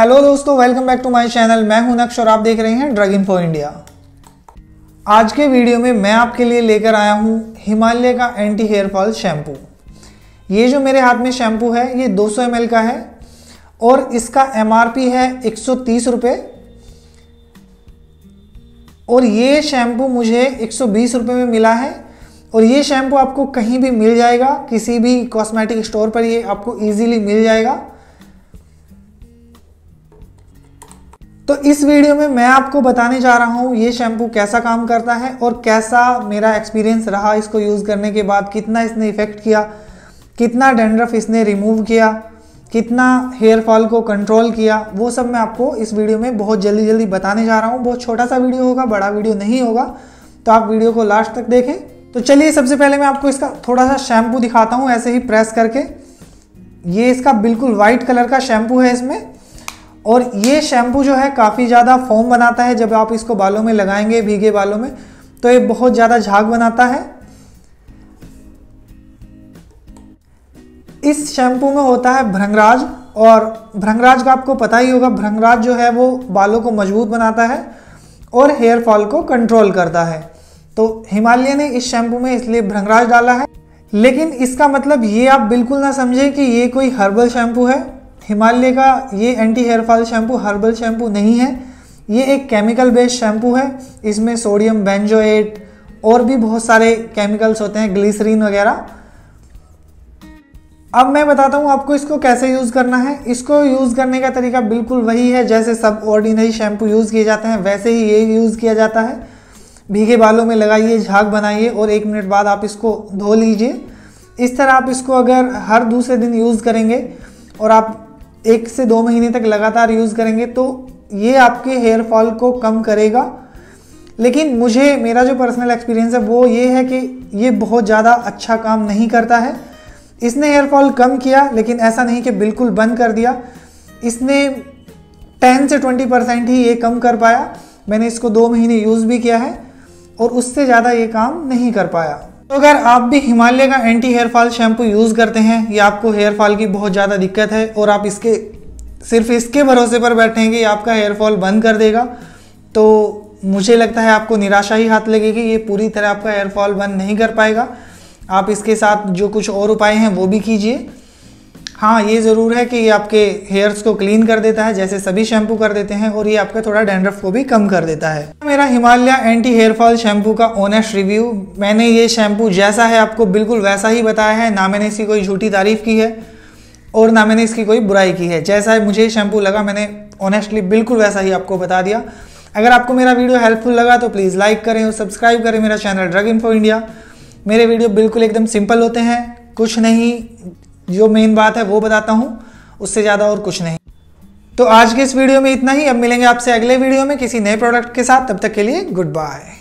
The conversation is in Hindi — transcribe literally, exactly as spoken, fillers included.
हेलो दोस्तों, welcome back to my channel. मैं हूं नक्श और आप देख रहे हैं ड्रग इन्फो इंडिया। आज के वीडियो में मैं आपके लिए लेकर आया हूं हिमालय का एंटी हेयर फॉल शैम्पू। ये जो मेरे हाथ में शैम्पू है ये दो सौ एम एल का है और इसका एम आर पी है एक सौ तीस रुपये और ये शैम्पू मुझे एक सौ बीस रुपये में मिला है। और ये शैम्पू आपको कहीं भी मिल जाएगा, किसी भी कॉस्मेटिक स्टोर पर ये आपको इजीली मिल जाएगा। तो इस वीडियो में मैं आपको बताने जा रहा हूँ ये शैम्पू कैसा काम करता है और कैसा मेरा एक्सपीरियंस रहा इसको यूज़ करने के बाद, कितना इसने इफ़ेक्ट किया, कितना डैंड्रफ इसने रिमूव किया, कितना हेयर फॉल को कंट्रोल किया, वो सब मैं आपको इस वीडियो में बहुत जल्दी जल्दी बताने जा रहा हूँ। बहुत छोटा सा वीडियो होगा, बड़ा वीडियो नहीं होगा, तो आप वीडियो को लास्ट तक देखें। तो चलिए सबसे पहले मैं आपको इसका थोड़ा सा शैम्पू दिखाता हूँ, ऐसे ही प्रेस करके। ये इसका बिल्कुल वाइट कलर का शैम्पू है इसमें, और ये शैम्पू जो है काफ़ी ज़्यादा फोम बनाता है। जब आप इसको बालों में लगाएंगे भीगे बालों में तो ये बहुत ज़्यादा झाग बनाता है। इस शैम्पू में होता है भृंगराज, और भृंगराज का आपको पता ही होगा, भृंगराज जो है वो बालों को मजबूत बनाता है और हेयर फॉल को कंट्रोल करता है। तो हिमालय ने इस शैम्पू में इसलिए भृंगराज डाला है। लेकिन इसका मतलब ये आप बिल्कुल ना समझें कि ये कोई हर्बल शैम्पू है। हिमालय का ये anti hair fall shampoo herbal shampoo नहीं है, ये एक केमिकल बेस्ड शैम्पू है। इसमें सोडियम बेंजोएट और भी बहुत सारे केमिकल्स होते हैं, ग्लिसरीन वगैरह। अब मैं बताता हूँ आपको इसको कैसे यूज़ करना है। इसको यूज़ करने का तरीका बिल्कुल वही है जैसे सब ऑर्डिनरी शैम्पू यूज़ किए जाते हैं, वैसे ही ये यूज़ किया जाता है। भीगे बालों में लगाइए, झाग बनाइए और एक मिनट बाद आप इसको धो लीजिए। इस तरह आप इसको अगर हर दूसरे दिन यूज़ करेंगे और आप एक से दो महीने तक लगातार यूज़ करेंगे तो ये आपके हेयर फॉल को कम करेगा। लेकिन मुझे मेरा जो पर्सनल एक्सपीरियंस है वो ये है कि ये बहुत ज़्यादा अच्छा काम नहीं करता है। इसने हेयर फॉल कम किया, लेकिन ऐसा नहीं कि बिल्कुल बंद कर दिया। इसने टेन से ट्वेंटी परसेंट ही ये कम कर पाया। मैंने इसको दो महीने यूज़ भी किया है और उससे ज़्यादा ये काम नहीं कर पाया। तो अगर आप भी हिमालय का anti hair fall shampoo use करते हैं या आपको हेयर फॉल की बहुत ज़्यादा दिक्कत है और आप इसके सिर्फ इसके भरोसे पर बैठे हैं कि आपका हेयर फॉल बंद कर देगा, तो मुझे लगता है आपको निराशा ही हाथ लगेगी। ये पूरी तरह आपका हेयर फॉल बंद नहीं कर पाएगा। आप इसके साथ जो कुछ और उपाय हैं वो भी कीजिए। हाँ, ये ज़रूर है कि ये आपके हेयर्स को क्लीन कर देता है जैसे सभी शैम्पू कर देते हैं, और ये आपका थोड़ा डैंड्रफ को भी कम कर देता है। मेरा Himalaya anti hair fall shampoo का ऑनेस्ट रिव्यू, मैंने ये शैम्पू जैसा है आपको बिल्कुल वैसा ही बताया है। ना मैंने इसकी कोई झूठी तारीफ़ की है और ना मैंने इसकी कोई बुराई की है। जैसा है मुझे शैम्पू लगा मैंने ऑनेस्टली बिल्कुल वैसा ही आपको बता दिया। अगर आपको मेरा वीडियो हेल्पफुल लगा तो प्लीज़ लाइक करें और सब्सक्राइब करें मेरा चैनल ड्रग इन्फो इंडिया। मेरे वीडियो बिल्कुल एकदम सिंपल होते हैं, कुछ नहीं, जो मेन बात है वो बताता हूँ, उससे ज़्यादा और कुछ नहीं। तो आज के इस वीडियो में इतना ही। अब मिलेंगे आपसे अगले वीडियो में किसी नए प्रोडक्ट के साथ। तब तक के लिए गुड बाय।